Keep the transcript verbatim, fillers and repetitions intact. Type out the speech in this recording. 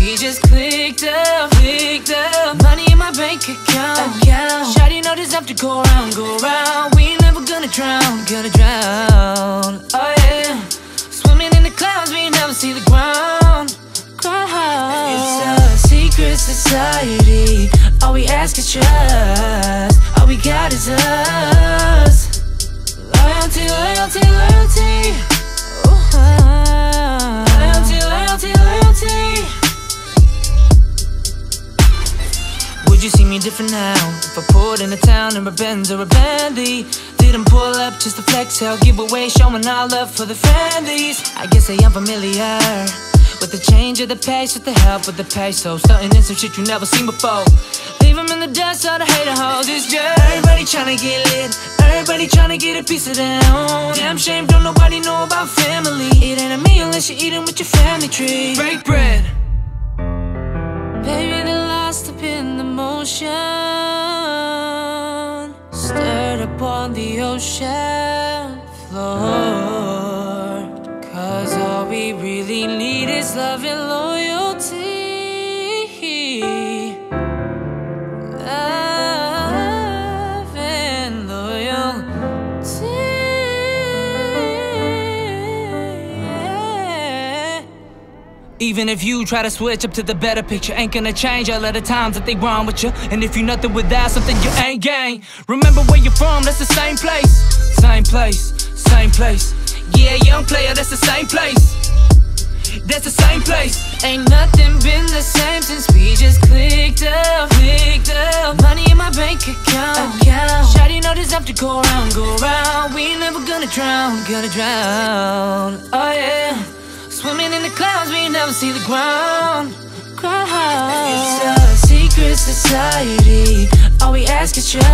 we just clicked up, clicked up. Money in my bank account, account. Shawty know this to go round, go round. We ain't never gonna drown, gonna drown. Oh yeah, swimming in the clouds, we never see the ground, ground. It's a secret society. All we ask is trust. All we got is us. Loyalty, loyalty, loyalty. Uh-huh. Loyalty, loyalty, loyalty. Would you see me different now if I pulled into town in a Benz or a Bentley? Didn't pull up just to flex, hell, give away, showing our love for the friendlies. I guess I am familiar with the change of the pace, with the help with the peso. Stuntin' in some shit you never seen before. Leave them in the dust, all the hater hoes. It's just everybody tryna get lit, everybody tryna get a piece of them. Damn shame, don't nobody know about family. It ain't a meal unless you're eating with your family tree. Break bread. Baby, they're lost up in the motion, stirred up on the ocean floor. Cause all we really need is love and loyalty. Love and loyalty, yeah. Even if you try to switch up to the better picture, ain't gonna change all of the times that they wrong with you. And if you nothing without something, you ain't gain. Remember where you're from, that's the same place. Same place, same place. Yeah, young player, that's the same place. That's the same place. Ain't nothing been the same since we just clicked up, clicked up. Money in my bank account, account. Shawty know this to go round, go round. We ain't never gonna drown, gonna drown. Oh yeah, swimming in the clouds, we never see the ground, ground. It's a secret society. All we ask is trust.